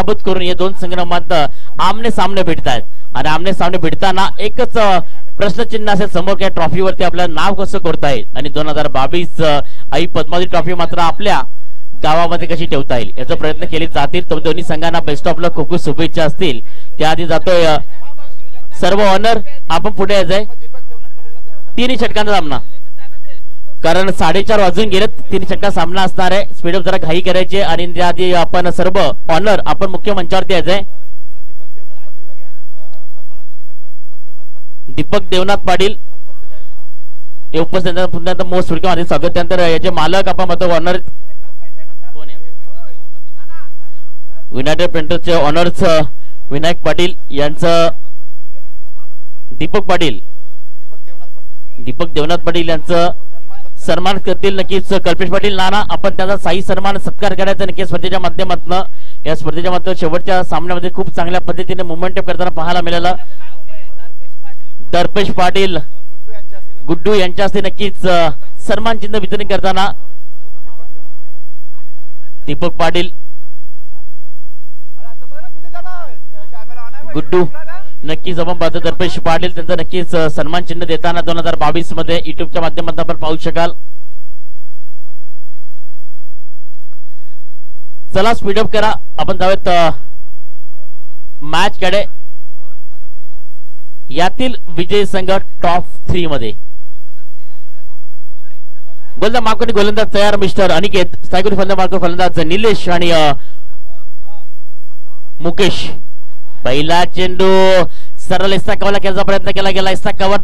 नाबूद करून हे दोन संघात आमने सामने भिडतायत आणि आमने सामने भिडताना एकच प्रश्नचिन्ह असेल समोर की ट्रॉफीवरती आपलं नाव कसं करता येईल आणि 2022 आई पद्मावती ट्रॉफी मात्र आपल्या गावामध्ये कशी ठेवता येईल याचा प्रयत्न केले जातील. तर दोन्ही संघांना बेस्ट ऑफ लक, खूप खूप शुभेच्छा असतील. त्याआधी जातोय सर्व ऑनर. आपण पुढे यायचंय तिन्ही षटकांचा सामना, कारण 4:30 वाजून गेले. तिन्ही षटका सामना असणार आहे. स्पीडअप जरा घाई करायची आणि त्याआधी आपण सर्व ऑनर आपण मुख्य मंचावरती यायचंय. दीपक देवनाथ पाटील हे उपस्थित पुन्हा मोस्ट वेलकम स्वागत. त्यानंतर याचे मालक आपण म्हणतो ऑनर कोण आहे, युनायटेड पेंटर्सचे ऑनर्स विनायक पाटील यांचं दीपक देवनाथ पाटील यांचं सन्मान करतील नक्कीच कल्पेश पाटील नाना. आपण त्याचा साई सन्मान सत्कार करायचा नक्की स्पर्धेच्या माध्यमातून. या स्पर्धेच्या माध्यमातून शेवटच्या सामन्यामध्ये खूप चांगल्या पद्धतीने मुवमेंट करताना पाहायला मिळालं. दर्पेश पाटील गुड्डू यांच्या हस्ते नक्कीच सन्मान चिन्ह वितरण करताना दीपक पाटील गुड्डू नक्कीच आपण पाहतो. दर्पेश पाटील त्यांचा नक्कीच सन्मान चिन्ह देताना 2022 मध्ये युट्यूबच्या माध्यमातून आपण पाहू शकाल. चला स्पीडअप करा, आपण जाऊयात मॅच कडे. यातील विजयी संघ टॉप 3 मध्ये. गोलंदाज मार्कवरती गोलंदाज तयार मिस्टर अनिकेत. स्ट्रायकर फलंदाज निलेश आणि मुकेश. पहिला चेंडू सरळ इस्ता कव्हरला खेळायचा प्रयत्न केला गेला. इस्ता कव्हर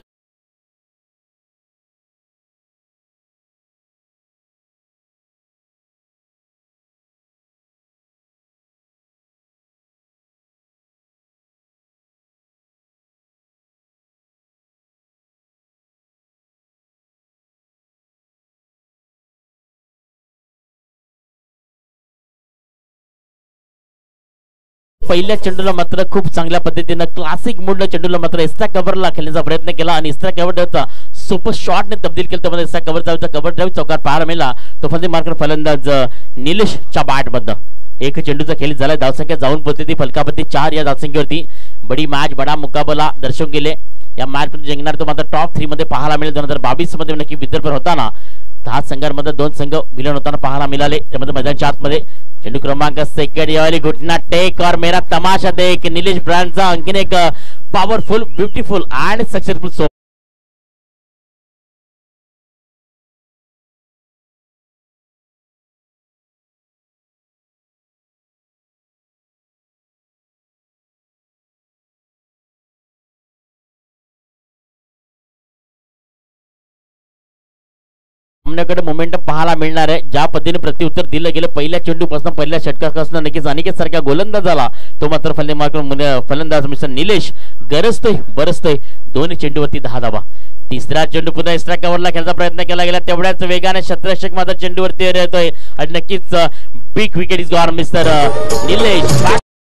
पहिल्या चेंडूला मात्र खूप चांगल्या पद्धतीने क्लासिक मूडला चेंडूला मात्र इस्ता कव्हरला खेळण्याचा प्रयत्न केला आणि इस्ता कव्हरचा सुपर शॉटने तब्दील केलं. त्यामध्ये इस्ता कव्हर ड्राईव्ह चौकार पाहायला मिळाला. तो फलंदाज मार्कर फलंदाज निलेशच्या बॅट मधनं एक चेंडूचा खेळ झाला. धावसंख्या जाऊन पोहोचली ती फलकापती 4 या धावसंख्येवरती. बडी मॅच बडा मुकाबला दर्शवून गेले. या मॅच मध्ये जिंकणार तो मात्र टॉप 3 मध्ये पाहायला मिळेल. 2022 मध्ये नक्की विदर्भ होताना 10 संघांमध्ये 2 संघ विलीन होताना पाहायला मिळाले. त्यामध्ये मैदानाच्या आतमध्ये चेंडू क्रमांक सेकंड यावाली घुटना टेक और मेरा तमाशा देख. निलेश ब्रांडचा आणखीन एक पॉवरफुल ब्युटिफुल अँड सक्सेसफुल सामन्याकडे मोमेंटम पाहायला मिळणार आहे. ज्या पद्धतीने प्रत्युत्तर दिलं गेलं पहिल्या चेंडूपासून पहिल्या षटकापासून नक्कीच अनिकेत सारख्या गोलंदाजाला तो मात्र फलंदाज मिस्टर निलेश गरजतोय बरसतोय. दोन्ही चेंडूवरती 10 धावा. तिसरा चेंडू पुन्हा एक्स्ट्रा कव्हरला खेळायचा प्रयत्न केला गेला. तेवढ्याच वेगाने क्षेत्ररक्षक मात्र चेंडूवरती येतोय आणि नक्कीच big wicket is gone mister Nilesh.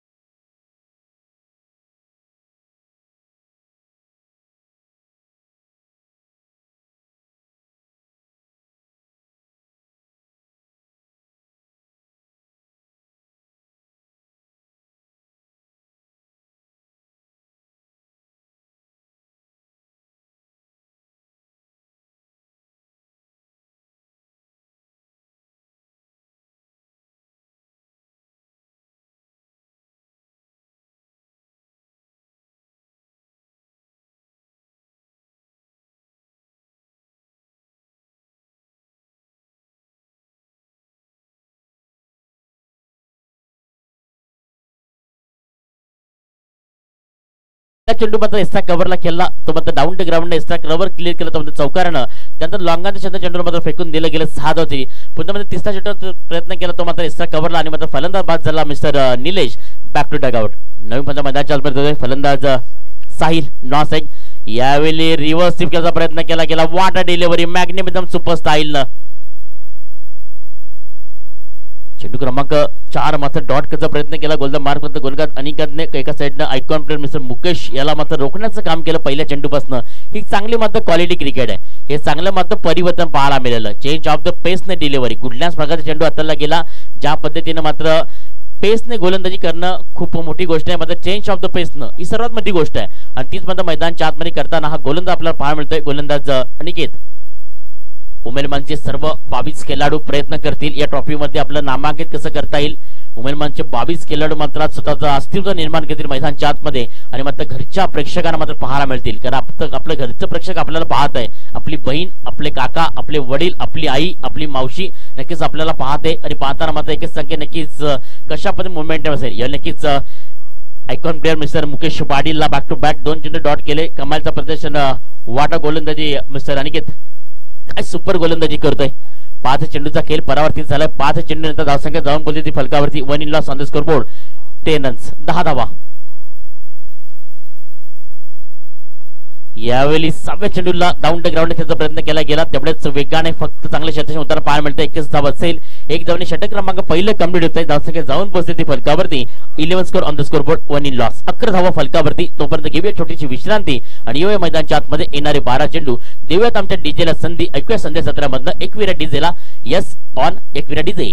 चेंडू मात्र एक्स्ट्रा कव्हरला खेळला. तो मात्र down to ground extra cover clear केला तो म्हणजे चौकारानं. त्यानंतर लॉंगाच्या चेंडू मात्र फेकून दिलं गेलं 6 धावची. पुन्हा मध्ये तिसरा चेंडू प्रयत्न केला तो मात्र एक्स्ट्रा कव्हरला आणि मात्र फलंदाज बाद झाला mister Nilesh. Back to dugout. नवीन पंच मैदानाच्या फलंदाज साहिल नॉसेक. यावेळी रिव्हर्स स्वीप करायचा प्रयत्न केला गेला. वाटर डिलिव्हरी मॅग्निमिझम सुपर स्टाईल. चेंडू क्रमांक 4 मात्र डॉट करायचा प्रयत्न केला. गोलंदाज मार्क गोलंदाज अनिकेतने एका साइडने आयकॉन प्लेयर मिस्टर मुकेश याला मात्र रोखण्याचं काम केलं पहिल्या चेंडूपासून. ही चांगली मात्र क्वालिटी क्रिकेट आहे. हे चांगलं मात्र परिवर्तन पाहायला मिळालं. चेंज ऑफ द पेसने डिलिव्हरी कुठल्याच प्रकारचा चेंडू हाताला गेला. ज्या पद्धतीने मात्र पेसने गोलंदाजी करणं खूप मोठी गोष्ट आहे. मात्र चेंज ऑफ द पेसनं ही सर्वात मोठी गोष्ट आहे आणि तीच मात्र मैदानच्या आतमध्ये करताना हा गोलंदाज आपल्याला पाहायला मिळतोय. गोलंदाज अनिकेत. उमेदवारांचे सर्व 22 खेळाडू प्रयत्न करतील या ट्रॉफीमध्ये आपलं नामांकित कसं करता येईल. उमेदवारांचे 22 खेळाडू मात्र स्वतःचं अस्तित्व निर्माण करतील मैदानच्या आतमध्ये आणि मात्र घरच्या प्रेक्षकांना मात्र पाहायला मिळतील. कारण आपलं घरचं प्रेक्षक आपल्याला पाहत आहे. आपली बहीण, आपले काका, आपले वडील, आपली आई, आपली मावशी नक्कीच आपल्याला पाहते आणि पाहताना मात्र एकच संख्या नक्कीच कशा पद्धतीने मुवमेंट असेल या नक्कीच आयकॉन प्लेअर मिस्टर मुकेश पाटीलला बॅक टू बॅक 2 चेंडू डॉट केले. कमालचं प्रदर्शन वाटा गोलंदाजी मिस्टर अनिकेत काय सुपर गोलंदाजी करतोय. 5 चेंडूचा खेळ परावर्तित झालाय. 5 चेंडू नंतर धावसंख्या जाऊन बोलते ती फलकावरती 1 in loss on the score board 10 runs 10 धावा. यावेळी 6व्या चेंडूला डाऊन द ग्राउंड खेळायचा प्रयत्न केला गेला. तेवढेच वेगाने फक्त चांगल्या षटकांची उत्तर पाहायला मिळते. 21 धावा असेल. एक धावने षटक क्रमांक पहिलं कंप्लीट होतंय. धावसंख्या जाऊन पोहोचते ती फलकावरती 11 score on the score board 1 in loss 11 धावा फलकावरती. तोपर्यंत घेऊया छोटीशी विश्रांती आणि येऊया मैदानच्या आतमध्ये येणारे 12 चेंडू देऊयात आमच्या डीजेला संधी. ऐकूया संध्या 17 मधनं एकविरा डीजेला yes on Ekvira DJ.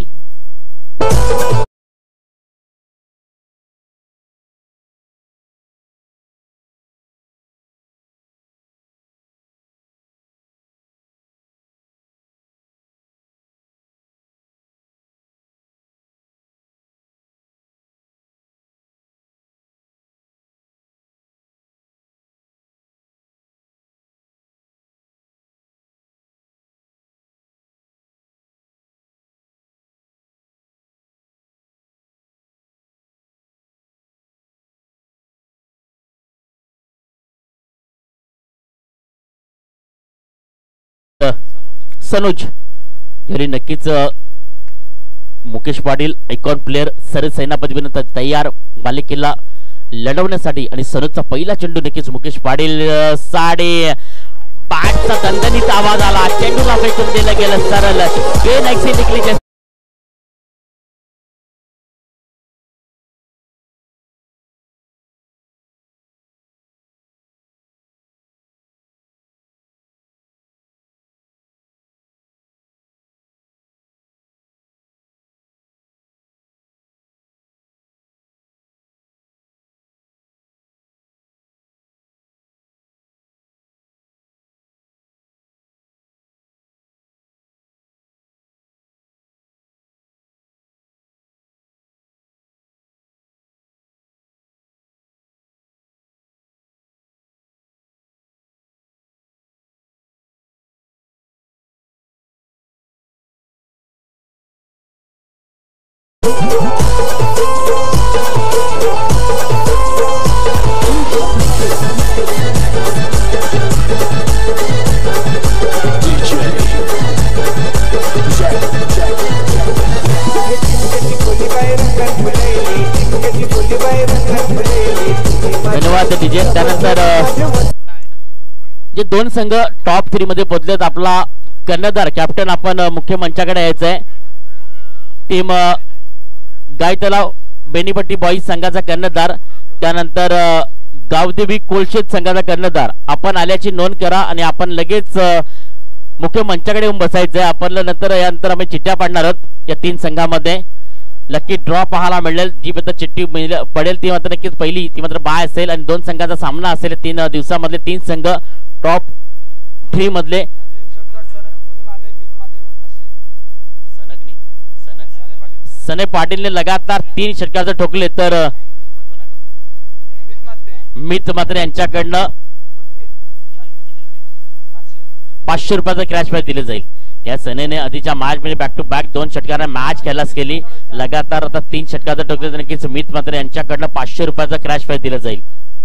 Sanoj घरी नक्कीच Mukesh Patil icon player sir सेनापती तयार मालिकेला लढवण्यासाठी आणि सनोजचा पहिला चेंडू नक्कीच मुकेश पाटील साडे बॅटचा दणदणीत आवाज आला. चेंडूला फेकून दिलं गेलं सरळ गेन एक्सिट निकली. धन्यवाद डीजे. त्यानंतर जे 2 संघ टॉप 3 मध्ये पोहोचलेत. आपला कर्णधार कॅप्टन आपण मुख्य मंचाकडे यायचंय. टीम गाय तलाव बेनीपट्टी बॉईज संघाचा कर्णधार, त्यानंतर गावदेवी कोळशेत संघाचा कर्णधार आपण आल्याची नोंद करा आणि आपण लगेच मुख्य मंचाकडे येऊन बसायचंय. आपण नंतर यानंतर आम्ही चिठ्ठ्या पाडणार आहोत या 3 संघामध्ये. लकी ड्रॉ पाहायला मिळेल. जी मात्र चिठ्ठी पडेल ती मात्र नक्कीच पहिली ती मात्र बाय असेल आणि 2 संघाचा सामना असेल. 3 दिवसामधले 3 संघ टॉप 3 मधले. सने पाटीलने लगातार 3 षटकाचे ठोकले तर मित मात्र यांच्याकडनं 500 रुपयाचं क्रॅश प्राइज दिले जाईल. या सनेने आधीच्या मॅच मध्ये बॅक टू बॅक 2 षटकांना मॅच खेळास केली. लगातार आता 3 षटकाचे ठोकले तर नक्कीच मित मात्र यांच्याकडनं 500 रुपयाचं क्रॅश प्राइज दिलं जाईल.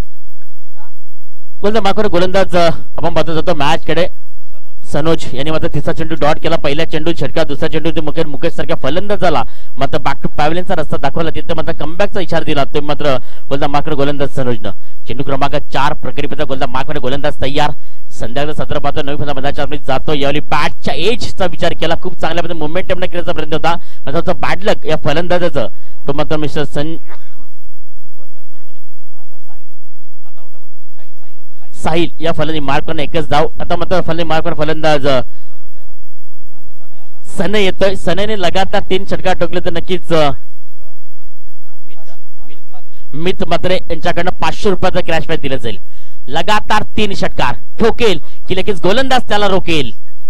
गोलंदाज आपण बघत जातो मॅच कडे. सनोज यांनी मात्र 3रा चेंडू डॉट केला. पहिला चेंडू षटका, दुसरा चेंडू मुकेश सारख्या फलंदाज झाला. मात्र बॅक टू पॅव्हलियनचा रस्ता दाखवला. तिथे मात्र कमबॅकचा इशारा दिला. तो मात्र गोलंदाज सनोजनं. चेंडू क्रमांक 4 प्रकटीपचा गोलंदाज तयार. संध्याकाळचा 17 पाहतो नवी मैदानाच्या जातो. यावेळी बॅटच्या एजचा विचार केला. खूप चांगल्या पद्धतीने मोमेंटम करण्याचा प्रयत्न होता. मात्र बॅड लक या फलंदाजाचं. तो मात्र मिस्टर साहिल या फलंदाजी मार्कवर एकच धाव. आता मात्र मार्कवर फलंदाज सने येतोय. सनेने लगातार 3 षटकार ठोकले तर नक्कीच मित मात्रे यांच्याकडनं 500 रुपयाचं क्रॅश प्राइज दिलं जाईल. लगातार 3 षटकार ठोकेल की लगेच गोलंदाज त्याला रोकेल.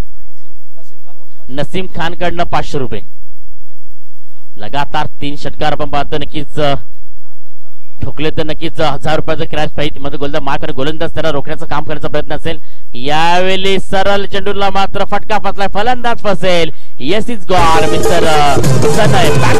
नसीम खान कडनं 500 रुपये. लगातार 3 षटकार आपण पाहतो. नक्कीच ठोकले तर नक्कीच 1000 रुपयाचं क्रॅश प्राइज मध्ये गोलंदाज त्याला रोखण्याचं काम करण्याचा प्रयत्न असेल. यावेळी सरळ चेंडूला मात्र फटका फसलाय. फलंदाज फसेल. Yes is gone mister Sanay.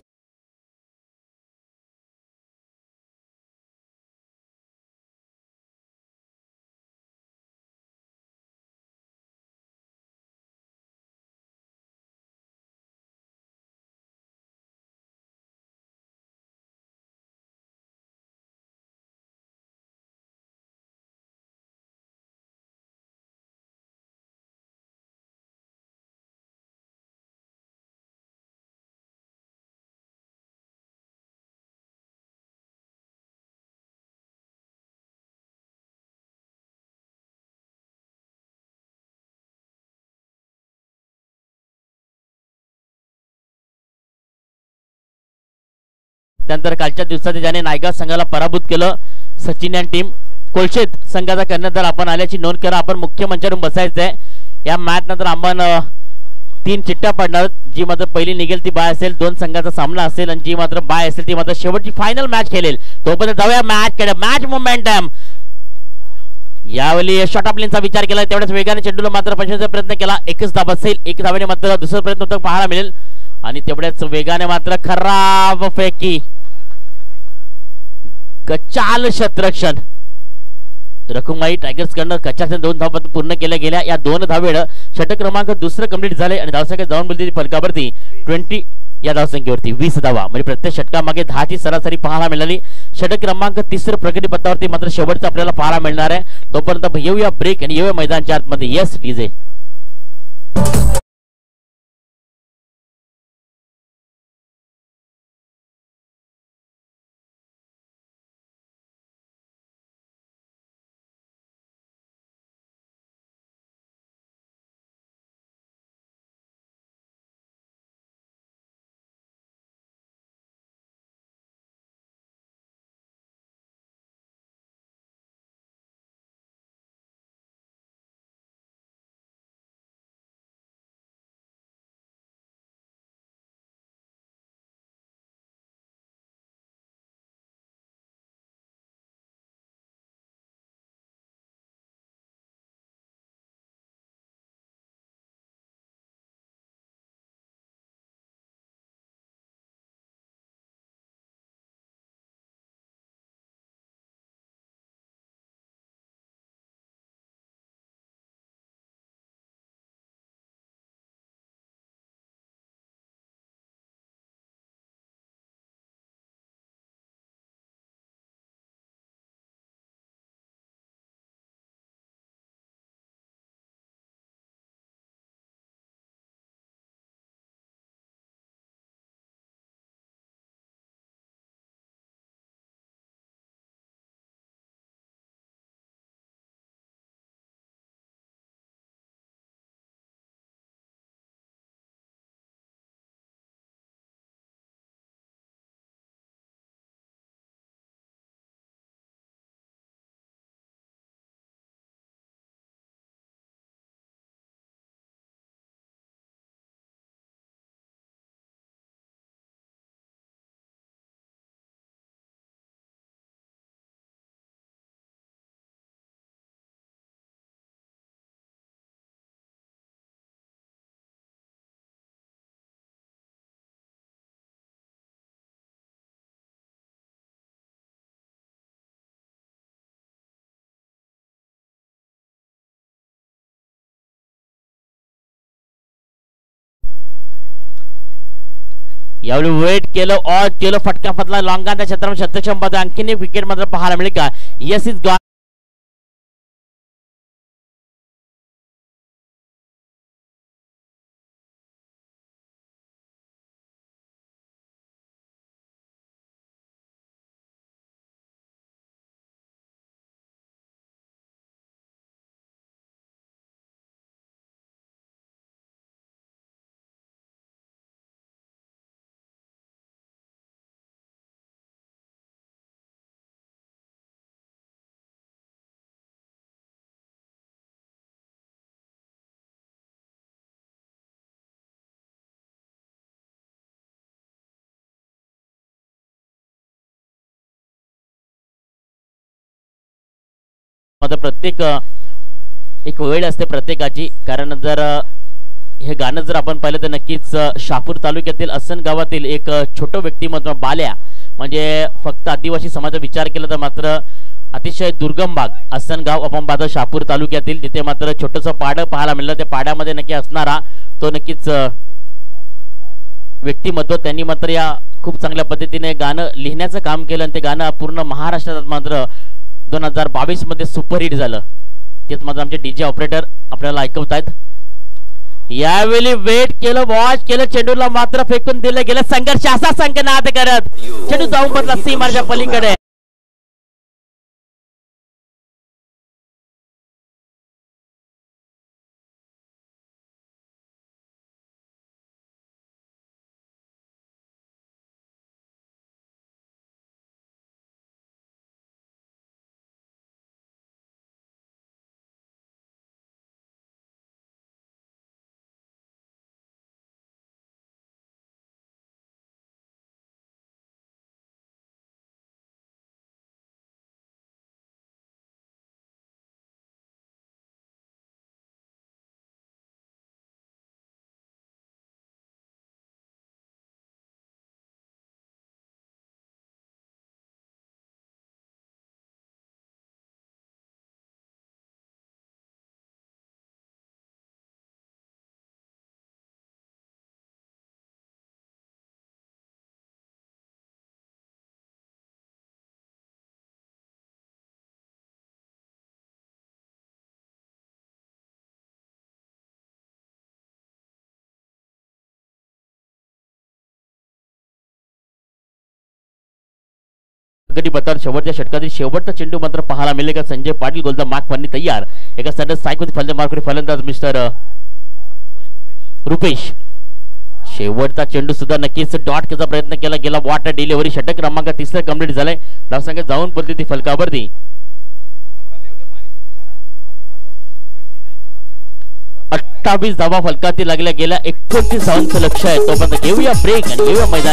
त्यानंतर कालच्या दिवसात ज्याने नायगाव संघाला पराभूत केलं सचिन आणि टीम कोलशेत संघाचा कर्णधार आपण आल्याची नोंद करा. आपण मुख्य मंचावरून बसायचंय. या मॅच नंतर आपण 3 चिठ्ठ्या पडणार. जी मात्र पहिली निघेल ती बाय असेल. 2 संघाचा सामना असेल आणि जी मात्र बाय असेल ती मात्र शेवटची फायनल मॅच खेळेल. तोपर्यंत जाऊया मॅच कडे. Match momentum. यावेळी शॉट ऑफ लेनचा विचार केला. तेवढ्याच वेगाने चेंडूला मात्र पंचवायचा प्रयत्न केला. एकच धाव असेल. एक धावेने मात्र दुसरा प्रयत्न होता पाहायला मिळेल आणि तेवढ्याच वेगाने मात्र खराब फेकी. कचाल क्षेत्ररक्षण. रखुमाई टायगर्स कडनं कचाच्या 2 धावा पूर्ण केल्या गेल्या. या 2 धावेळ षटक क्रमांक दुसरं कंप्लीट झाले आणि धावसंख्या जाऊन बोलते फलकावरती 20 या धावसंख्येवरती 20 धावा म्हणजे प्रत्येक षटकामागे 10 ची सरासरी पाहायला मिळाली. षटक क्रमांक 3 प्रगती पथावरती मात्र शेवटचं आपल्याला पाहायला मिळणार आहे. तोपर्यंत येऊया ब्रेक आणि येऊया मैदानच्या आतमध्ये. Yes DJ. यावेळी वेट केलं ऑल केलं. फटका फटला लॉंगांच्या क्षेत्रामध्ये शतक्षम मध्ये आणखीन एक विकेट मात्र पाहायला मिळेल का. Yes is gone. मात्र प्रत्येक एक वेळ असते प्रत्येकाची. कारण जर हे गाणं जर आपण पाहिलं तर नक्कीच शहापूर तालुक्यातील असन गावातील एक छोटं व्यक्तिमत्व बाल्या, म्हणजे फक्त आदिवासी समाजाचा विचार केला तर मात्र अतिशय दुर्गम भाग असन गाव आपण पाहतो शहापूर तालुक्यातील. तिथे मात्र छोटंसं पाडं पाहायला मिळलं. त्या पाड्यामध्ये नक्की असणारा तो नक्कीच व्यक्तिमत्व. त्यांनी मात्र या खूप चांगल्या पद्धतीने गाणं लिहिण्याचं काम केलं आणि ते गाणं पूर्ण महाराष्ट्रात मात्र 2022 मध्ये सुपरहिट झालं. तेच मात्र आमचे डीजे ऑपरेटर आपल्याला ऐकवतायत. यावेळी वेट केलं, वॉच केलं, चेंडूला मात्र फेकून दिलं गेलं. संघर्ष असा संकनाद करत चेंडू जाऊन बदला सीमाच्या पलीकडे. गडी बत्तर शेवटच्या षटकातील शेवटचा चेंडू मात्र पाहायला मिळेल का. संजय पाटील गोलदा माग पाणी तयार. एका सडन सायकल फलंदाज मिस्टर रुपेश. शेवटचा चेंडू सुद्धा नक्कीच डॉट करायचा प्रयत्न केला गेला. वॉटर डिलिव्हरी षटक क्रमांक 3 कंप्लीट झालाय. धावसंख्या जाऊन पडली ती फलकावरती. 28 धावा फलकावरती लागल्या गेल्या. 29 धावांचं लक्ष आहे. तोपर्यंत घेऊया ब्रेक आणि घेऊया मैदान.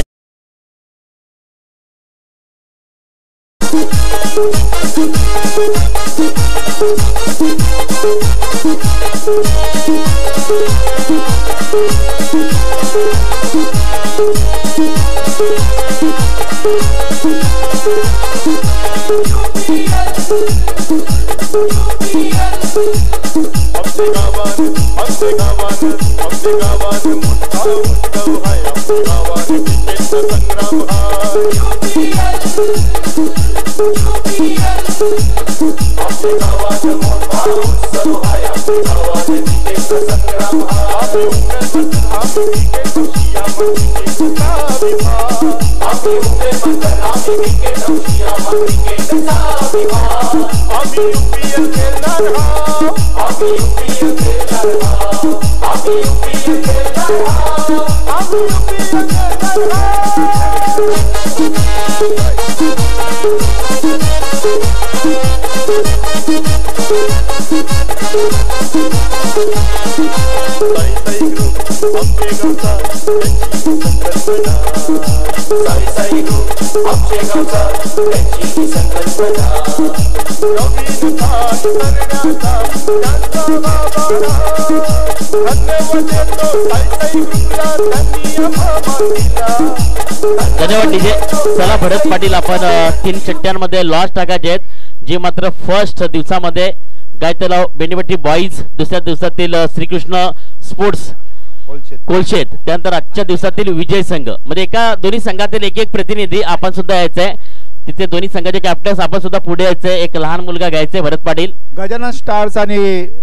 धन्यवाद डीजे. चला भरत पाटील, आपण 3 चट्ट्यांमध्ये लॉस टाकायचे आहेत. जी मात्र फर्स्ट दिवसामध्ये गायतलाव बेंडीपट्टी बॉईज, दुसऱ्या दिवसातील श्रीकृष्ण स्पोर्ट्स कोलशेत, त्यानंतर आजच्या दिवसातील विजय संघ, म्हणजे एका दोन्ही संघातील एक प्रतिनिधी आपण सुद्धा यायचंय. तिथे दोन्ही संघाचे कॅप्टन्स आपण सुद्धा पुढे यायचंय. एक लहान मुलगा घ्यायचंय भरत पाटील. गजानन स्टार्स आणि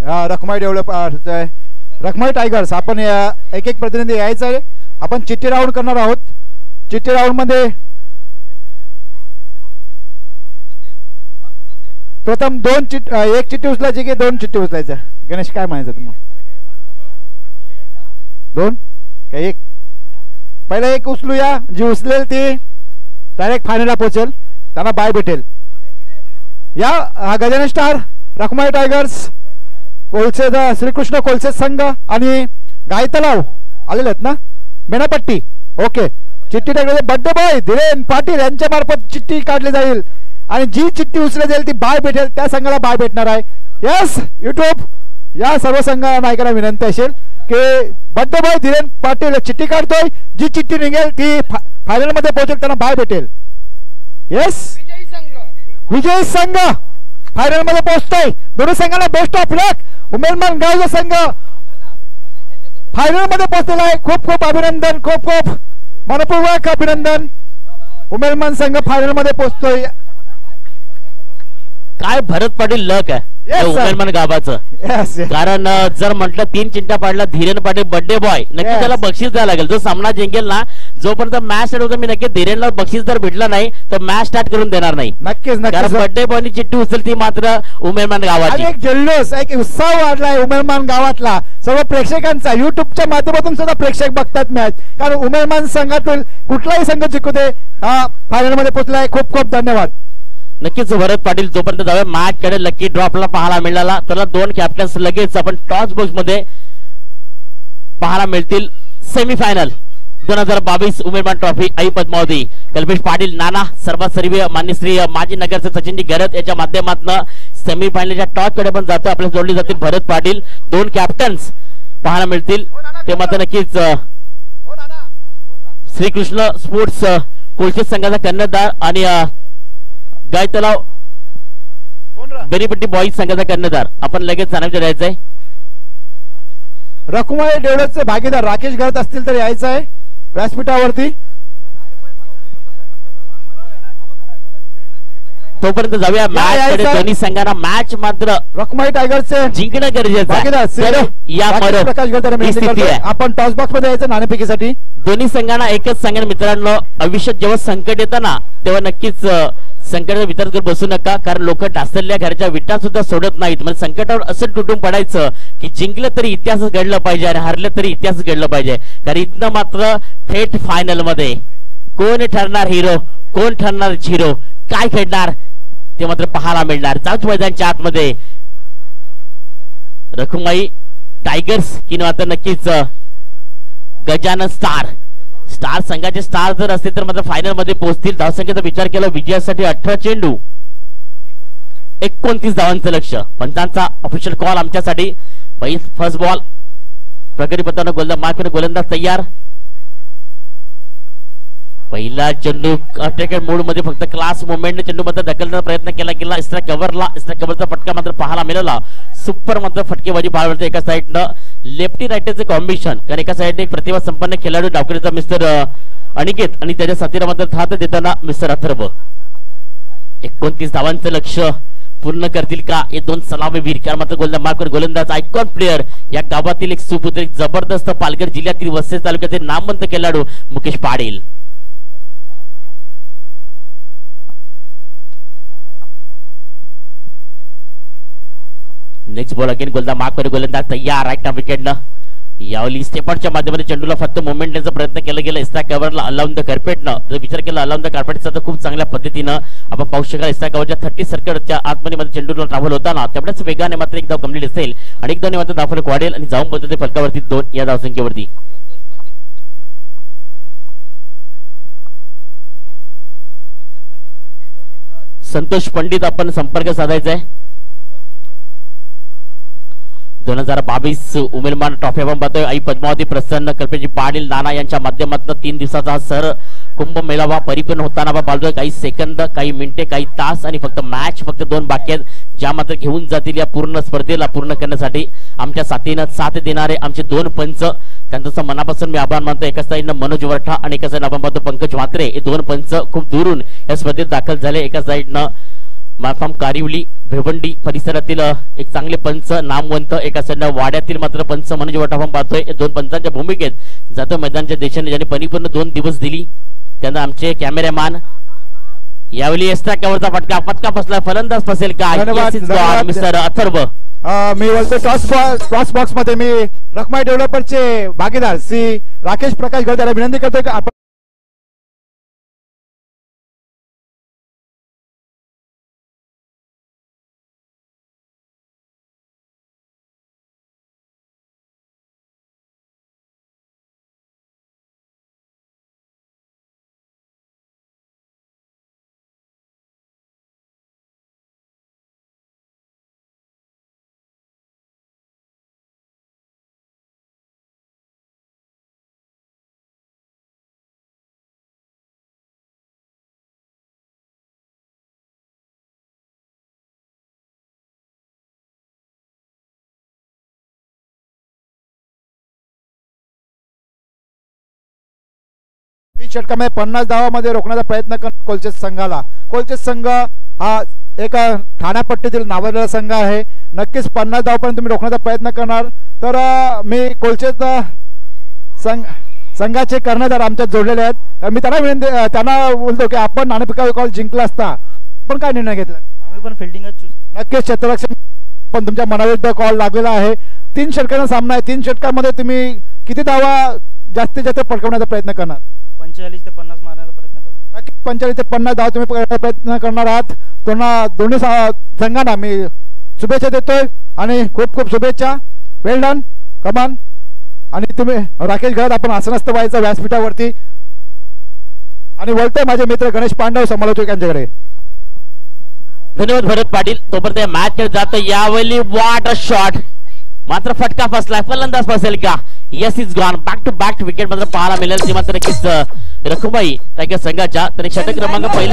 रखमाई टायगर्स, आपण एक प्रतिनिधी यायचंय. आपण चिठ्ठी राऊंड करणार आहोत. चिठ्ठी राऊंड मध्ये प्रथम एक चिठ्ठी उचलायची की 2 चिठ्ठी उचलायच्या? गणेश काय म्हणायचं तुम्हाला? 2 का 1? पहिला एक उचलूया. जी उचलेल ती डायरेक्ट फायनलला पोहोचेल, त्यांना बाय भेटेल. या गजानन स्टार, रखमाई टायगर्स, कोलसे श्रीकृष्ण कोलसे संघ आणि गायतलाव आलेले आहेत ना, बेनापट्टी. ओके, चिठ्ठी टाकली. बड्डे बॉय धीरेन पाटील यांच्या मार्फत चिठ्ठी काढली जाईल आणि जी चिठ्ठी उचलली जाईल ती बाय भेटेल, त्या संघाला बाय भेटणार आहे. यस युट्यूब या सर्व संघ नायकांना विनंती असेल की बड्डे बॉय धीरेन पाटील चिठ्ठी काढतोय, जी चिठ्ठी निघेल ती फायनल मध्ये पोहोचेल, त्यांना बाय भेटेल. येस विजयी संघ फायनल मध्ये पोहोचतोय. दोन्ही संघाला बेस्ट ऑफ लक. उमेदमान गावचा संघ फायनल मध्ये पोहोचलेला आहे. खूप खूप अभिनंदन, खूप खूप मनपूर्वक अभिनंदन. उमेदमान संघ फायनल मध्ये पोहोचतोय. काय भरत पाटील लक आहे Yes, sir. उमेदमान गावाचं. Yes, yes. कारण जर म्हटलं 3 चिंटा पाडला धीरेन पाटील बर्थडे बॉय, नक्की Yes. त्याला बक्षीस द्यायला लागेल. जो सामना जिंकेल ना, जोपर्यंत मॅच स्टार्ट होतो मी नक्की धीरेनला बक्षीस जर भेटला नाही तर मॅच स्टार्ट करून देणार नाही. नक्कीच कारण नक्कीच. बर्थडे बॉयनी चिठ्ठी उचलती मात्र उमेदमान आणि गावाची. एक जल्लोष, एक उत्साह वाढलाय उमेदमान गावातला सर्व प्रेक्षकांचा. युट्यूबच्या माध्यमातून सुद्धा प्रेक्षक बघतात मॅच, कारण उमेदमान संघातील कुठलाही संघ जिंकू दे फायनल मध्ये पोहोचलाय. खूप खूप धन्यवाद. नक्कीच भरत पाटील जोपर्यंत जाऊया मॅच कडे लकी ड्रॉपला पाहायला मिळाला तर 2 कॅप्टन्स लगेच आपण टॉस बॉक्स मध्ये पाहायला मिळतील. सेमीफायनल 2022 उमेदवार ट्रॉफी आई पद्मावती. कल्पेश पाटील नाना सर्वसर्वीय मान्यश्री माजी नगरसेवक सचिनजी गरत याच्या माध्यमातून सेमीफायनलच्या टॉस कडे पण जातो. आपल्याला जोडली जातील भरत पाटील. 2 कॅप्टन्स पाहायला मिळतील. ते मात्र नक्कीच श्रीकृष्ण स्पोर्ट्स कोलशेत संघाचा कर्णधार आणि गाय तलाव बेनीपट्टी बॉईज संघाचा कर्णधार. आपण लगेच सांगायचं द्यायचंय. रखुमाई डेव्हलपचे भागीदार राकेश गरत असतील तर यायचं आहे व्यासपीठावरती. तोपर्यंत जाऊया मॅच कडे. दोन्ही संघांना मॅच मात्र रखुमाई टायगर्सचे जिंकणं गरजेचं भागीदार आहे. या मरो प्रकाश गरत यांना ही विनंती स्थिती करतोय. आहे. आपण टॉस बॉक्स मध्ये यायचं नाणेफेकीसाठी. दोन्ही संघांना एकच सांगेन मित्रांनो, आयुष्यात जेव्हा संकट येतं ना तेव्हा नक्कीच संकटाचा विचार करत बसू नका. कारण लोक ढासळल्या घरच्या विटा सुद्धा सोडत नाहीत. म्हणजे संकटावर असं तुटून पडायचं की जिंकलं तरी इतिहासच घडलं पाहिजे आणि हारलं तरी इतिहासच घडलं पाहिजे. कारण इथनं मात्र थेट फायनल मध्ये कोण ठरणार हिरो, कोण ठरणार झिरो, काय खेळणार ते मात्र पाहायला मिळणार. जाऊच मैदानच्या आतमध्ये रखुमाई टायगर्स की मात्र नक्कीच गजानन स्टार संघाचे स्टार जर असतील तर मात्र फायनल मध्ये पोहोचतील. धावसंख्येचा विचार केला विजयासाठी 18 चेंडू 29 धावांचं लक्ष. पंचांचा ऑफिशियल कॉल आमच्यासाठी. फर्स्ट बॉल प्रगती पथकानं गोलंदाज तयार. पहिला चेंडू अटॅकर मोड मध्ये फक्त क्लास मुवमेंट चेंडू मध्ये ढकलण्याचा प्रयत्न केला गेला. इस्ट्रा कव्हरचा फटका मात्र पाहायला मिळाला. सुपर मात्र फटकेबाजी पाहायला मिळते. एका साईडनं लेफ्टी रायटरचे कॉम्बिनेशन, कारण एका साईडने एक प्रतिभा संपन्न खेळाडू डावखुरीचा मिस्टर अनिकेत आणि त्याच्या साथीला मात्र हात देताना मिस्टर अथर्व. 29 धावांचं लक्ष पूर्ण करतील का हे 2 सलामीवीर. कारण मात्र गोलंदाज आयकॉन प्लेअर या गावातील एक सुपुत्र, एक जबरदस्त पालघर जिल्ह्यातील वसई तालुक्यातील नामवंत खेळाडू Mukesh Patil. Next ball again गोलंदाज तयार. राईट ना विकेटनं यावली स्टेपरच्या माध्यमातून चेंडूला फक्त मुवमेंट देण्याचा प्रयत्न केला गेला. इस्टा कव्हरला अलाउन द कार्पेटनं जर विचार केला अलाउन द कार्पेटचा तर खूप चांगल्या पद्धतीनं आपण पाहू शकाल. इस्टा कव्हरच्या 30 सर्कलच्या आतमध्ये चेंडूला ट्रॅव्हल होताना तेवढ्याच वेगाने मात्र एक धाव कम्प्लीट असेल आणि एक धाव मात्र धावफलक वाढेल आणि जाऊन पोहोचते फलकावरती 2 या धावसंख्येवरती. संतोष पंडित आपण संपर्क साधायचा आहे. 2022 उमेदवार ट्रॉफी आपण पाहतोय. आई पद्मावती प्रसन्न कल्पेशजी पाटील नाना यांच्या माध्यमातून 3 दिवसाचा सर कुंभ मेळावा परिपूर्ण होताना आपण पाहतोय. काही सेकंद, काही मिनिटे, काही तास आणि फक्त मॅच फक्त 2 बाकी आहेत, ज्या मात्र घेऊन जातील या पूर्ण स्पर्धेला पूर्ण करण्यासाठी. आमच्या साथीनं साथ देणारे आमचे 2 पंच, त्यांचं मनापासून मी आभार मानतो. एका साईडनं मनोज वरठा आणि एका साईडनं आपण पाहतो पंकज म्हात्रे. हे 2 पंच खूप दूरून या स्पर्धेत दाखल झाले. एका साईडनं माफाम कारिवली भिवंडी परिसरातील एक चांगले पंच नामवंत, एका साईडनं वाड्यातील मात्र पंच मनोज वरठा आपण पाहतोय. 2 पंचांच्या भूमिकेत जातो मैदानच्या देशाने ज्यांनी परिपूर्ण 2 दिवस दिली. त्यांना आमचे कॅमेरामॅन यावेळी एक्स्ट्रा कव्हरचा फटका बसला. फलंदाज फसेल का मिस्टर अथर्व. मी बोलतो टॉस बॉक्स मध्ये मी रखमाई डेव्हलपरचे भागीदार श्री राकेश प्रकाश गरत यांना विनंती करतोय की आपण षटकामध्ये 50 धावामध्ये रोखण्याचा प्रयत्न करणार कोलचेस संघाला. कोलचेस संघ हा एक ठाण्यापट्टीतील नावाजलेला संघ आहे. नक्कीच 50 धावापर्यंत तुम्ही रोखण्याचा प्रयत्न करणार. तर मी कोलचेस संघाचे कर्णधार आमच्यात जोडलेले आहेत. मी त्यांना बोलतो की आपण नाणेफेक कॉल जिंकला असता पण काय निर्णय घेतला? आम्ही पण फिल्डिंगच चूज. नक्कीच क्षेत्ररक्षण पण तुमच्या मनाविरुद्ध कॉल लागलेला आहे. 3 षटकांचा सामना आहे. 3 षटकामध्ये तुम्ही किती धावा जास्तीत जास्त पटकवण्याचा प्रयत्न करणार? 45 ते 50 मारण्याचा प्रयत्न करू. नक्की 45 ते 50 धावा तुम्ही पकडण्याचा प्रयत्न करणार आहात. दोन्ही संघांना मी शुभेच्छा देतोय आणि खूप खूप शुभेच्छा. Well done. कमान. आणि तुम्ही राकेश घरात आपण आसनस्थ व्हायचं व्यासपीठावरती. आणि बोलतोय माझे मित्र गणेश पांडव समालोचक यांच्याकडे. धन्यवाद भरत पाटील. तोपर्यंत मॅच खेळ जातो. यावेळी वॉट अ शॉट. मात्र फटका फसलाय. फलंदाज फसेल का? Yes is gone. Back to back wicket मात्र पाहायला मिळेल. ती मात्र नक्कीच रखुबाई त्या संघाच्या. तर षटक क्रमांक पहिला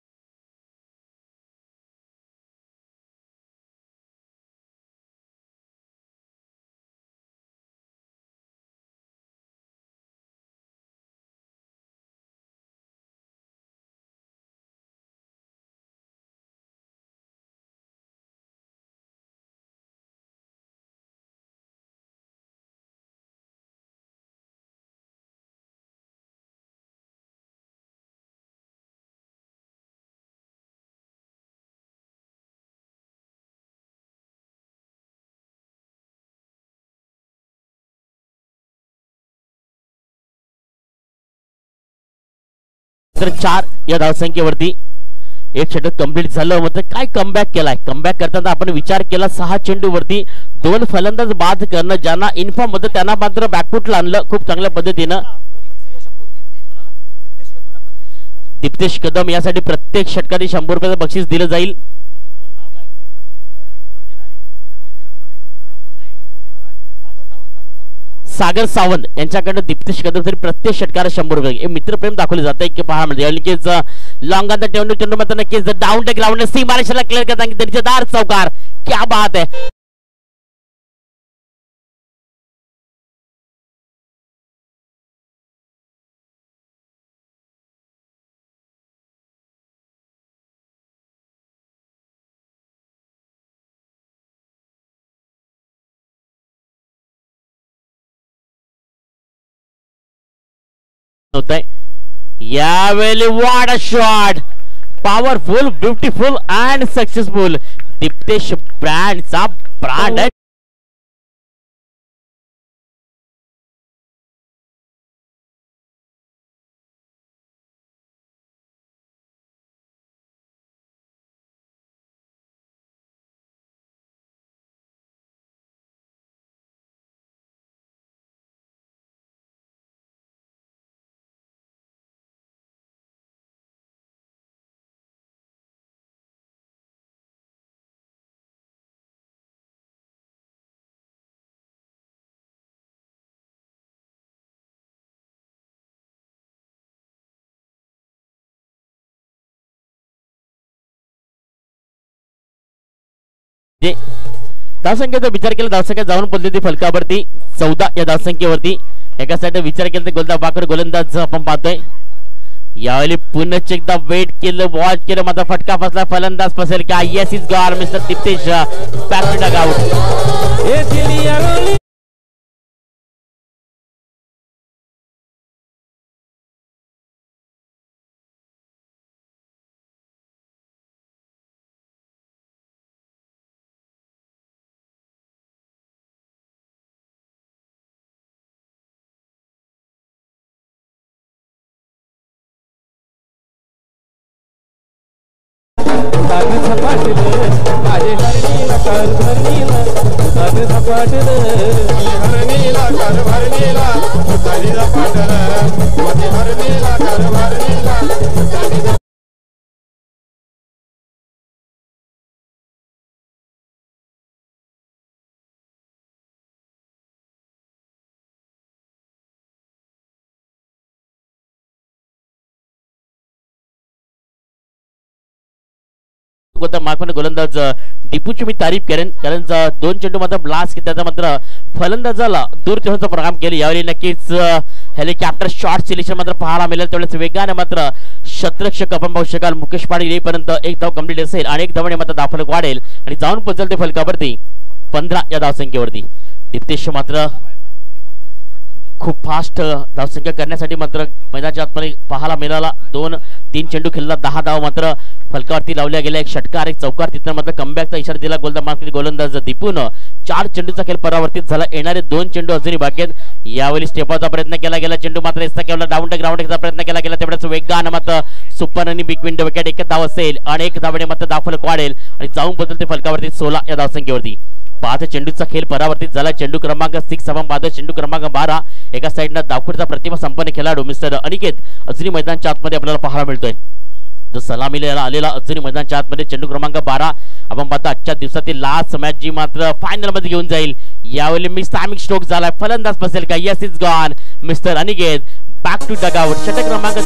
तर 4 या धावसंख्येवरती एक षटक कंप्लीट झालं. मात्र काय कमबॅक केलाय. कमबॅक करताना आपण विचार केला 6 चेंडूवरती 2 फलंदाज बाद करणं. ज्यांना इन्फॉर्म होतं त्यांना मात्र बॅकफुटला आणलं खूप चांगल्या पद्धतीनं. दीप्तेश कदम यासाठी प्रत्येक षटकाने 100 रुपयाचं बक्षीस दिलं जाईल. सागर सावंत यांच्याकडे दीप्तेश कदम तरी प्रत्येक षटकाला 100 रुपये मित्रप्रेम दाखवले जाते की पहा म्हणजे नक्कीच लॉंग ऑन द चेंडू मात्र नक्कीच डाऊन टेक ग्राउंड सी मारेशला क्लिअर करतात. दर्जेदार चौकार. क्या बात है. होतंय यावेळी. What a shot. Powerful, beautiful and successful. Deeptesh ब्रँडचा ब्रँड आहे. धावसंख्येचा विचार केला. धावसंख्या जाऊन पडली फलकावरती 14 या धावसंख्येवरती. एका साईड विचार केला तर गोलंदाज गोलंदाज आपण पाहतोय. यावेळी पुन्हा एकदा वेट केलं, वॉच केलं, मात्र फटका फसला. फलंदाज फसेल का? Yes is gone. Mister Deeptesh back to dugout. गोलंदाज दीपूची मी तारीफ करेन कारण दोन चेंडू मात्र ब्लास्ट त्याचा मात्र फलंदाजाला दूर ठेवण्याचा प्रोग्राम केले. यावेळी नक्कीच हेलिकॉप्टर शॉट सिलेक्शन मात्र पाहायला मिळेल. तेवढ्याच वेगाने मात्र शतरक्षक आपण पाहू शकाल मुकेश पाटील येईपर्यंत एक धाव कंप्लीट असेल आणि एक धावाने मात्र धावफलक वाढेल आणि जाऊन पोहोचेल फलकावरती 15 या धावसंख्येवरती. दीप्तेश मात्र खूप फास्ट धावसंख्या करण्यासाठी मात्र मैदानाच्या आतमध्ये पाहायला मिळाला. 2-3 चेंडू खेळला 10 धाव मात्र फलकावरती लावल्या गेल्या. एक षटकार एक चौकार तिथं मात्र कमबॅकचा इशारा दिला गोलंदाज दीपून. 4 चेंडूचा खेळ परावर्तित झाला. येणारे 2 चेंडू अजूनही बाकी आहेत. यावेळी स्टेपचा प्रयत्न केला गेला. चेंडू मात्र एस्ता केवला डाऊन द ग्राउंडचा प्रयत्न केला गेला. तेवढ्याच वेगानं मात्र सुपर आणि बिग विंडो विकेट एक धाव असेल आणि एक धावणे मात्र धावफलक वाढेल आणि जाऊन बदलते फलकावरती 16 या धावसंख्येवरती. 5 चेंडूचा खेळ परावर्तित झाला. चेंडू क्रमांक 6 आपण पाहतो. चेंडू क्रमांक 12 एका साईडनं दाखवडचा प्रतिभा संपन्न खेळाडू मिस्टर अनिकेत अजूनही मैदानाच्या आतमध्ये आपल्याला पाहायला मिळतोय. जो सलामीला आलेला अजूनही मैदानाच्या आतमध्ये चेंडू क्रमांक 12 आपण पाहतो. आजच्या दिवसातील लास्ट मॅच जी मात्र फायनल मध्ये घेऊन जाईल. यावेळी मिस्टामिक स्ट्रोक झालाय. फलंदाज बसेल का? Yes is gone. Mister Aniket back to dugout. षटक क्रमांक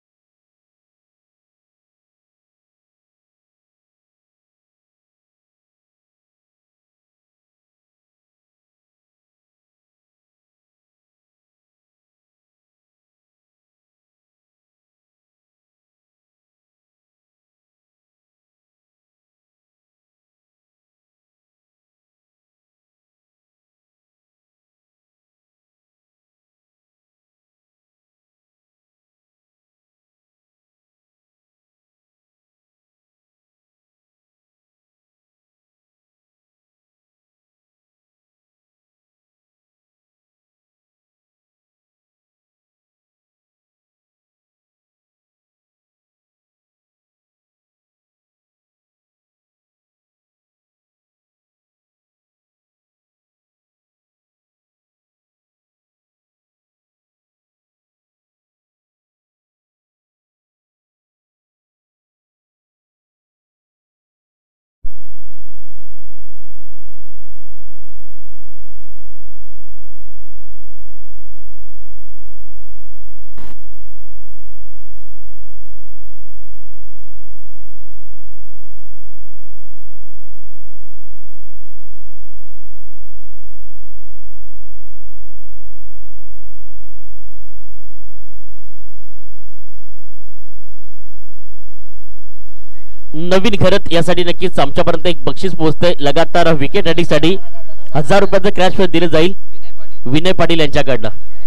नवीन घरत यासाठी नक्कीच आमच्यापर्यंत एक बक्षीस पोहोचतंय. लगातार विकेट रेडीसाठी 1000 रुपयाचं क्रॅश फेअर दिलं जाईल विनय पाटील यांच्याकडनं.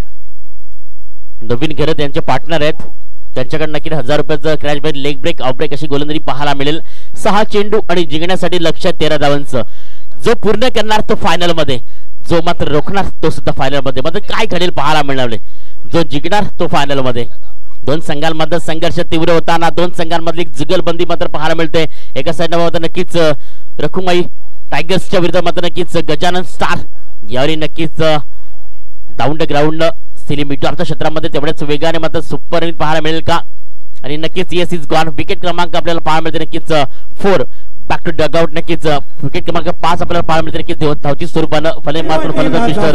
नवीन घरत यांचे पार्टनर आहेत. त्यांच्याकडे नक्की 1000 रुपयाचं क्रॅश फेअर लेग ब्रेक आउट ब्रेक अशी गोलंदाजी पाहायला मिळेल. 6 चेंडू आणि जिंकण्यासाठी लक्ष्य 13 धावांचं. जो पूर्ण करणार तो फायनल मध्ये, जो मात्र रोखणार तो सुद्धा फायनल मध्ये. मात्र काय घडेल पाहायला मिळाले. जो जिंकणार तो फायनल मध्ये. दोन संघांमध्ये संघर्ष तीव्र होताना दोन संघांमधली जुगलबंदी मात्र पाहायला मिळते. एका साईडला नक्कीच रखुमाई टायगर्सच्या विरुद्ध मात्र नक्कीच गजानन स्टार. यावेळी नक्कीच डाऊन द ग्राउंड सिली मिडऑफच्या क्षेत्रामध्ये तेवढ्याच वेगाने मात्र सुपर इनिंग पाहायला मिळेल का? आणि नक्कीच येस इज गॉन. विकेट क्रमांक आपल्याला पाहायला मिळते नक्कीच 4 बॅक टू डगआउट. नक्कीच विकेट क्रमांक 5 आपल्याला पाहायला मिळते नक्कीच धावची स्वरूपानं फलंदाज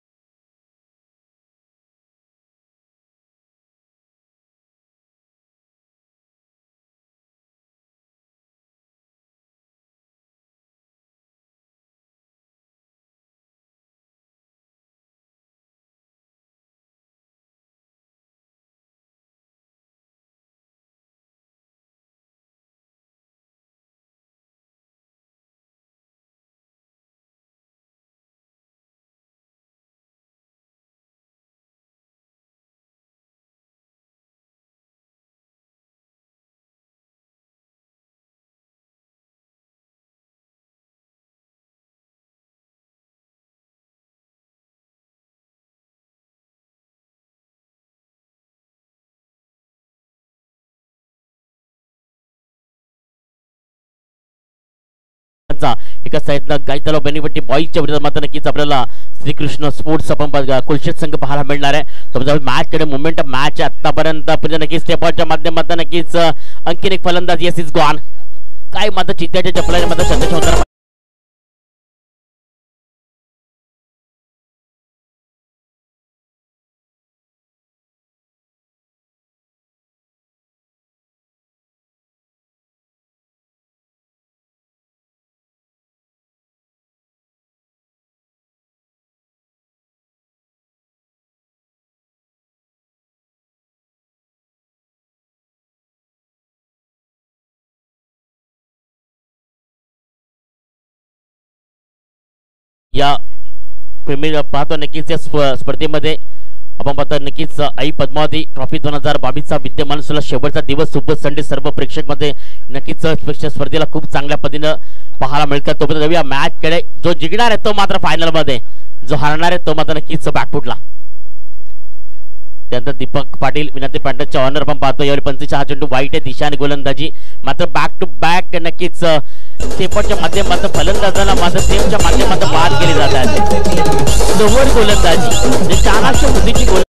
एका साईडला गायतला बेनिवट्टी बॉईजच्या विरोधात मात्र नक्कीच आपल्याला श्रीकृष्ण स्पोर्ट्स आपण कुलशेत संघ पाहायला मिळणार आहे. मॅच कडे मोमेंट मॅच आतापर्यंत नक्कीच स्टेपच्या माध्यमातून नक्कीच आणखीन एक फलंदाज येस इज गॉन. काय मात्र चित्त्याच्या चपलाने मात्र संदेश या प्रीमियर पाहतो नक्कीच या स्पर्धेमध्ये आपण पाहतो नक्कीच आई पद्मावती ट्रॉफी 2022 विद्यमान शेवटचा दिवस सुपर संडे सर्व प्रेक्षक मध्ये नक्कीच स्पर्धेला खूप चांगल्या पद्धतीने पाहायला मिळतात. तोपर्यंत जाऊया मॅच कडे. जो जिंकणार आहे तो मात्र फायनल मध्ये, जो हारणार आहे तो मात्र नक्कीच बॅकफुटला. त्यानंतर दीपक पाटील विनंती पॅन्टच्या ऑनर आपण पाहतो. यावेळी 25 हा चेंडू वाईट आहे दिशाने गोलंदाजी, मात्र बॅक टू बॅक नक्कीच स्टेपरच्या माध्यमातून फलंदाजाला मात्र सेमच्या माध्यमातून बाद केली जातात. स्लोवर गोलंदाजी चाणाक्ष बुद्धीची गोल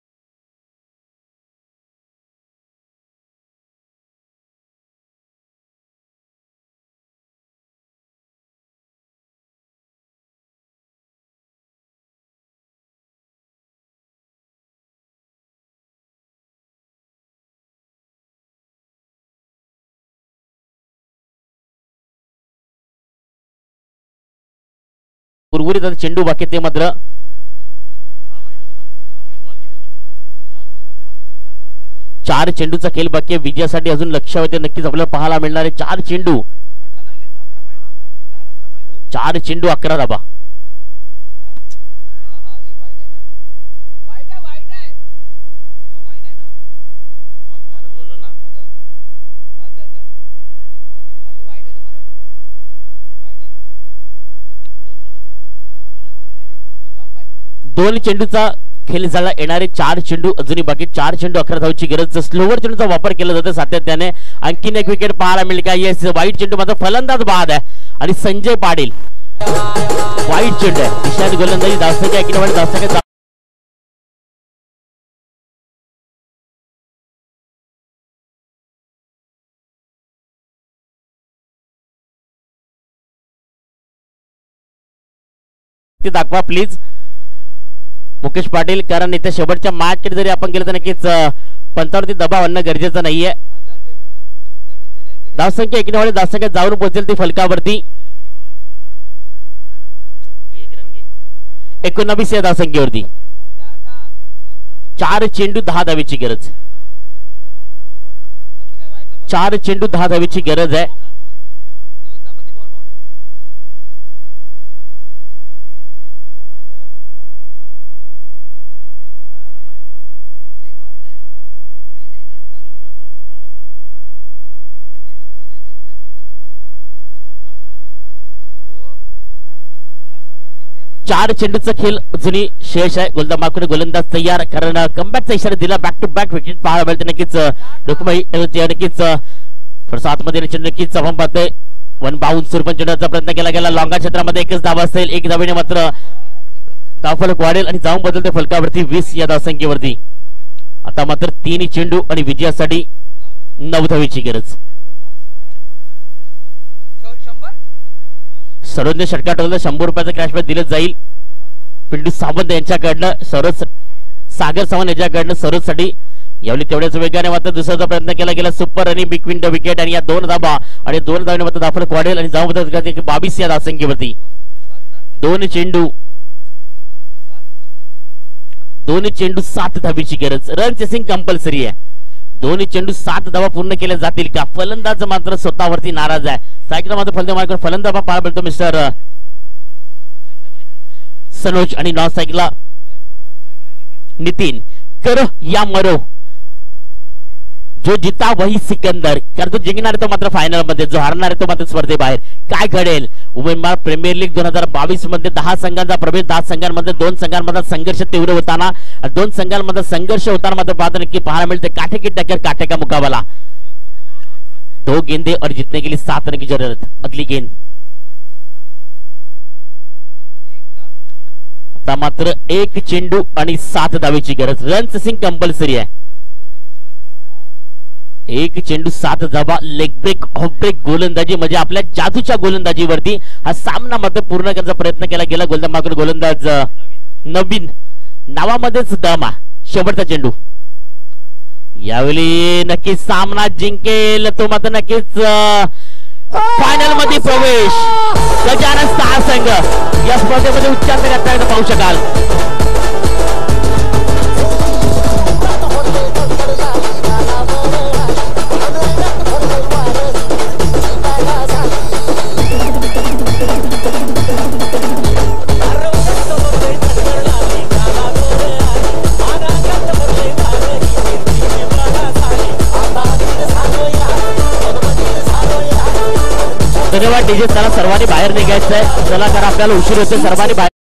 उर्वरित चेंडू बाकी ते मात्र चार चेंडूचा खेळ बाकी आहे. विजयासाठी अजून लक्षावधी नक्कीच आपल्याला पाहायला मिळणार आहे. चार चेंडू 11 धाबा. दोन चेंडूचा खेळ झाला. येणारे 4 चेंडू अजूनही बाकी. 4 चेंडू 11 धावांची गरज. स्लोवर चेंडूचा वापर केला जातो सातत्याने. आणखीन एक विकेट पाहायला मिळेल का? येस, वाईट चेंडू मात्र फलंदाज बाद आहे आणि संजय पाटील वाईट चेंडू आहे. ईशान गोलंदाजी दासच्या एकीने दासच्या दाखवा प्लीज मुकेश पाटील, कारण इथे शेवटच्या मॅच कडे जरी आपण गेलो तर नक्कीच पंचावरती दबाव आणणं गरजेचं नाहीये. धावसंख्या एकीने धावसंख्या जाऊन पोहोचेल ती फलकावरती 19 या धावसंख्येवरती. 4 चेंडू 10 धावेची गरज. 4 चेंडू 10 धावेची गरज आहे. चार चेंडूचा खेळ अजूनही शेष आहे. गोलंदाज तयार, कारण कमबॅकचा इशारा दिला. बॅक टू बॅक विकेट पाहायला मिळते. नक्कीच रुक्माई नक्कीच सातमध्ये चेंडू नक्कीच आपण पाहतोय. 1 बाउन्स सुरपण चेंडूचा प्रयत्न केला गेला. लॉंगा क्षेत्रामध्ये एकच धाव असेल. एक धावेने मात्र धावफलक वाढेल आणि जाऊन बदलते फलकावरती 20 या धावसंख्येवरती. आता मात्र 3 चेंडू आणि विजयासाठी 9 धावेची गरज. सर्वोच्च षटकाटोला 100 रुपयाचं कॅशबॅक दिलं जाईल. पिंटू सावंत यांच्याकडनं सरोज सागर सावंत यांच्याकडनं सरोजसाठी यावेळी तेवढ्याच वेगाने मात्र दुसऱ्याचा प्रयत्न केला गेला. सुपर आणि बिटवीन द विकेट आणि या 2 धाबा आणि 2 धावांनी मात्र धावफलक वाढेल आणि जाऊन 22 या धावसंख्येवरती. 2 चेंडू 7 धावेची गरज. रन चेसिंग कंपल्सरी आहे. 2 चेंडू 7 धावा पूर्ण केल्या जातील का? फलंदाज मात्र स्वतःवरती नाराज आहे. सायकल मात्र फलंदाज पाहायला मिळतो मिस्टर सनोज आणि नॉन सायकला नितीन. करो या मरो, जो जिता वही सिकंदर. कारण तो जिंकणार आहे तो मात्र फायनल मध्ये, जो हारणार आहे तो मात्र स्पर्धेबाहेर. काय घडेल? उमेदवार प्रीमियर लीग 2022 मध्ये 10 संघांचा प्रवेश. 10 संघांमध्ये 2 संघांमध्ये संघर्ष तीव्र होताना, 2 संघांमध्ये संघर्ष होताना मात्र पाहतो नक्की पाहायला मिळते काठे की टक्कर, काठे का मुकाबला. 2 गेंदे और जीतने के लिए 7 रन की जरूरत. अगली गेंद आता मात्र 1 चेंडू आणि 7 धावेची गरज. रन चेसिंग कंपल्सरी आहे. 1 चेंडू 7 धावा. लेग ब्रेक ऑफ ब्रेक गोलंदाजी म्हणजे आपल्या जादूच्या गोलंदाजीवरती हा सामना मात्र पूर्ण करण्याचा प्रयत्न केला गेला. गोलंदाज नवीन नावामध्येच दमा. शेवटचा चेंडू यावेळी नक्कीच सामना जिंकेल तो मात्र नक्कीच फायनल मध्ये प्रवेश. गजानन सहा संघ या स्पर्धेमध्ये उच्चांक गाठताना पाहू शकाल. धन्यवाद डीजे. चला सर्वांनी बाहेर निघायचंय. चला कारण आपल्याला उशीर होते. सर्वांनी बाहेर